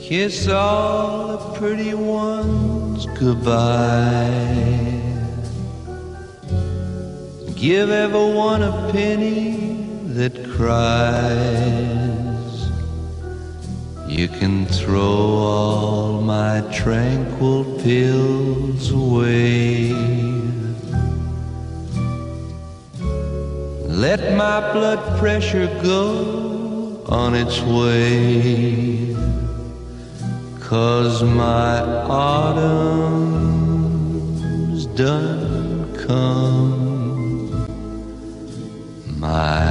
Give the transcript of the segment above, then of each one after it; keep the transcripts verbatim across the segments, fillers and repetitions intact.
Kiss all the pretty ones goodbye. Give everyone a penny that cries. You can throw all my tranquil pills away. Let my blood pressure go on its way, 'cause my autumn's done come. My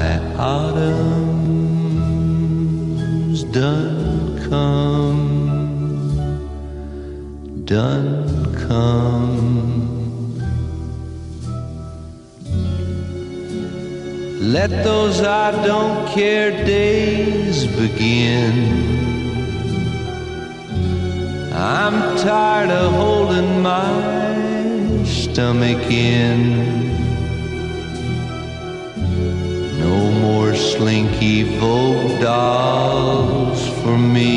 autumn's done come, done come. Let those I don't care days begin. I'm tired of holding my stomach in. No more slinky Vogue dolls for me.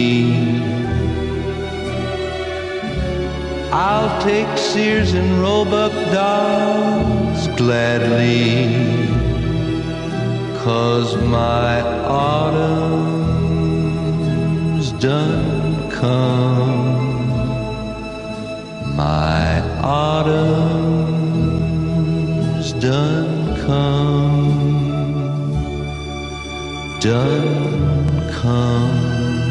I'll take Sears and Roebuck dolls gladly, 'cause my autumn's done come. My autumn's done come, done come.